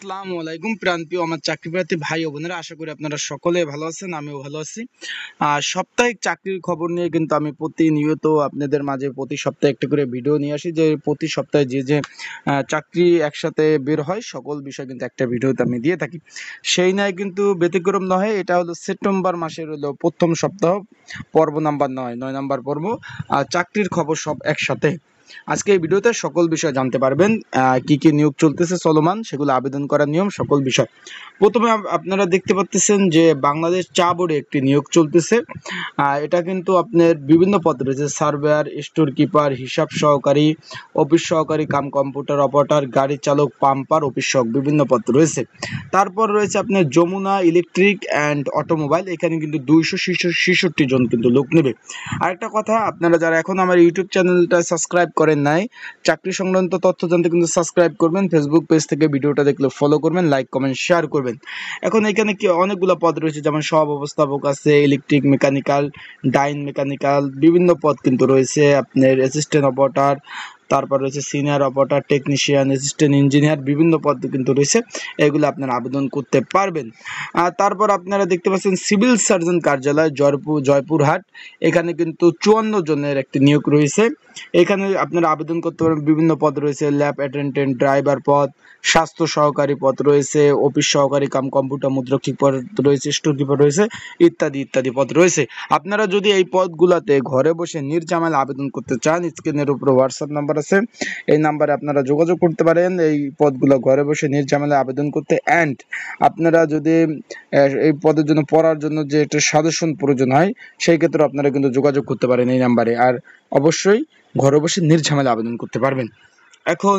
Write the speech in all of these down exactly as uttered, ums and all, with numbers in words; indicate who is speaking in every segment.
Speaker 1: আসসালামু আলাইকুম প্রান্তীয় আমার চাকরি প্রার্থী ভাই ও বোনেরা, আশা করি আপনারা সকলে ভালো আছেন। আমিও ভালো আছি। আর সাপ্তাহিক চাকরির খবর নিয়ে কিন্তু আমি প্রতিনিয়ত আপনাদের মাঝে প্রতি সপ্তাহে একটা করে ভিডিও নিয়ে আসি, যে প্রতি সপ্তাহে যে যে আহ, চাকরি একসাথে বের হয় সকল বিষয় কিন্তু একটা ভিডিওতে আমি দিয়ে থাকি। সেই নয় কিন্তু ব্যতিক্রম নয়, এটা হলো সেপ্টেম্বর মাসের হলো প্রথম সপ্তাহ, পর্ব নাম্বার নয় নয় নাম্বার পর্ব। আর চাকরির খবর সব একসাথে আজকে এই ভিডিওতে সকল বিষয় জানতে পারবেন। আহ, কি কি নিয়োগ চলতেছে চলমান, সেগুলো আবেদন করার নিয়ম, সকল বিষয়। প্রথমে আপ- আপনারা দেখতে পাচ্ছেন যে বাংলাদেশ চা বোর্ডে একটি নিয়োগ চলতেছে। আহ, এটা কিন্তু আপনার বিভিন্ন পদ রয়েছে: সার্ভেয়ার, স্টোর কিপার, হিসাব সহকারী, অফিস সহকারী কাম কম্পিউটার অপারেটর, গাড়ি চালক, পাম্পার, অফিস সহক বিভিন্ন পদ রয়েছে। তারপর রয়েছে আপনার যমুনা ইলেকট্রিক অ্যান্ড অটোমোবাইল, এখানে কিন্তু দুইশো ছেষট্টি জন কিন্তু লোক নেবে। আরেকটা কথা, আপনারা যারা এখন আমার ইউটিউব চ্যানেলটা সাবস্ক্রাইব করেন নাই, চাকরি সংক্রান্ত তথ্য জানতে কিন্তু সাবস্ক্রাইব করবেন। ফেসবুক পেজ থেকে ভিডিওটা দেখলে ফলো করবেন, লাইক কমেন্ট শেয়ার করবেন। এখন এখানে কি অনেকগুলো পদ রয়েছে, যেমন সহ ব্যবস্থাপক আছে, ইলেকট্রিক মেকানিক্যাল, ডাইন মেকানিক্যাল, বিভিন্ন পদ কিন্তু রয়েছে। আপনার অ্যাসিস্ট্যান্ট অপারেটর, তারপর রয়েছে senior operator, technician, assistant engineer, বিভিন্ন পদ কিন্তু রয়েছে। এগুলো আপনারা আবেদন করতে পারবেন। আর তারপর আপনারা দেখতে পাচ্ছেন সিভিল সার্জন কার্যালয়, জয়পুর জয়পুরহাট, এখানে কিন্তু চুয়ান্ন জনের একটি নিয়োগ রয়েছে। এখানে আপনারা আবেদন করতে পারেন। বিভিন্ন পদ রয়েছে: ল্যাব অ্যাটেন্ডেন্ট, ড্রাইভার পদ, স্বাস্থ্য সহকারী পদ রয়েছে, অফিস সহকারী কাম কম্পিউটার মুদ্রক্ষিক পদ রয়েছে, স্টোর কিপার রয়েছে, ইত্যাদি ইত্যাদি পদ রয়েছে। আপনারা যদি এই পদগুলোতে ঘরে বসে নির্ঝামেলা আবেদন করতে চান, স্ক্রিনের উপরে হোয়াটসঅ্যাপ নাম্বার আছে, এই নাম্বারে আপনারা যোগাযোগ করতে পারেন এই পদগুলো ঘরে বসে নির্ঝামেলা আবেদন করতে। অ্যান্ড আপনারা যদি আহ, এই পদের জন্য পড়ার জন্য যে একটা সাজেশন প্রয়োজন হয়, সেই ক্ষেত্রে আপনারা কিন্তু যোগাযোগ করতে পারেন এই নাম্বারে। আর অবশ্যই ঘরে বসে নির্ঝামেলা আবেদন করতে পারবেন। এখন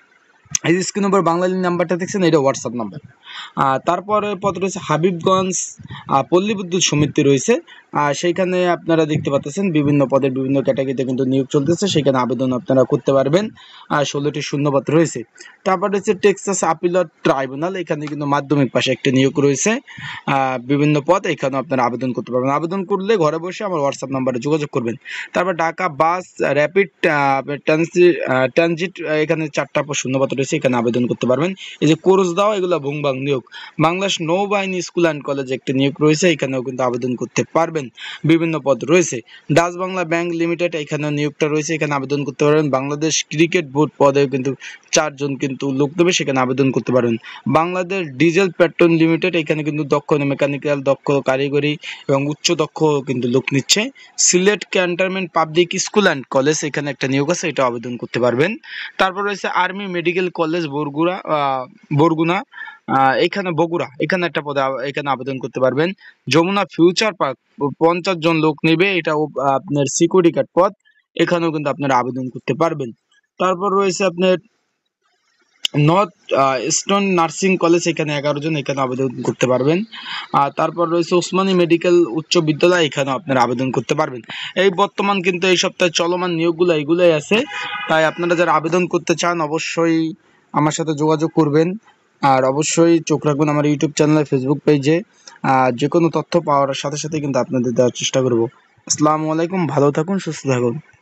Speaker 1: এই যে স্ক্রিন উপর বাংলালিন নাম্বারটা দেখছেন, এটা হোয়াটসঅ্যাপ নাম্বার। আর তারপরে পদ রয়েছে হাবিবগঞ্জ আহ, পল্লী বিদ্যুৎ সমিতি রয়েছে। আর সেইখানে আপনারা দেখতে পাচ্ছেন বিভিন্ন পদের বিভিন্ন ক্যাটাগরিতে কিন্তু নিয়োগ চলতেছে, সেখানে আবেদন আপনারা করতে পারবেন। আর ষোলোটি শূন্যপদ রয়েছে। তারপর রয়েছে টেক্সাস আপিলট ট্রাইব্যুনাল, এখানে কিন্তু মাধ্যমিক পাশে একটি নিয়োগ রয়েছে। আহ, বিভিন্ন পদ, এখানেও আপনারা আবেদন করতে পারবেন। আবেদন করলে ঘরে বসে আমার হোয়াটসঅ্যাপ নাম্বারে যোগাযোগ করবেন। তারপর ঢাকা বাস র্যাপিড ট্রানজিট, এখানে চারটা শূন্যপদ রয়েছে, এখানে আবেদন করতে পারবেন। এই যে কোর্স দাও, এগুলো ভুংবাং নিয়োগ। বাংলাদেশ নৌবাহিনী স্কুল অ্যান্ড কলেজে একটি নিয়োগ রয়েছে, এখানেও কিন্তু আবেদন করতে পারবেন। বিভিন্ন পদ রয়েছে। ডাচ বাংলা ব্যাংক লিমিটেড, এখানেও নিয়োগটা রয়েছে, এখানে আবেদন করতে পারবেন। বাংলাদেশ ক্রিকেট বোর্ড পদেও কিন্তু চারজন কিন্তু লোক দেবে, সেখানে আবেদন করতে পারবেন। বাংলাদেশ ডিজেল পেট্রোল লিমিটেড, এখানে কিন্তু দক্ষ মেকানিক্যাল, দক্ষ কারিগরি এবং উচ্চ দক্ষ কিন্তু লোক নিচ্ছে। Sylhet cantonment public school and college, এখানে একটা নিয়োগ আছে, এটা আবেদন করতে পারবেন। তারপর রয়েছে আর্মি মেডিকেল কলেজ বরগুড়া, বরগুনা, আহ, এখানে বগুড়া, এখানে একটা পদে আ- এখানে আবেদন করতে পারবেন। যমুনা ফিউচার পার্ক, পঞ্চাশ জন লোক নেবে, এটা আপনার সিকিউরিটি গার্ড পদ, এখানেও কিন্তু আপনারা আবেদন করতে পারবেন। তারপর রয়েছে আপনার নর্থ ইস্টার্ন নার্সিং কলেজ, এখানে এগারো জন, এখানে আবেদন করতে পারবেন। আর তারপর রয়েছে ওসমানী মেডিকেল উচ্চ বিদ্যালয়, এখানে আপনারা আবেদন করতে পারবেন। এই বর্তমান কিন্তু এই সপ্তাহে চলমান নিয়োগগুলো এইগুলোই আছে। তাই আপনারা যারা আবেদন করতে চান, অবশ্যই আমার সাথে যোগাযোগ করবেন। আর অবশ্যই চোখ রাখবেন আমার ইউটিউব চ্যানেলে, ফেসবুক পেজে। আর যে কোনো তথ্য পাওয়ার সাথে সাথে কিন্তু আপনাদের দেওয়ার চেষ্টা করব। আসসালামু আলাইকুম, ভালো থাকুন, সুস্থ থাকুন।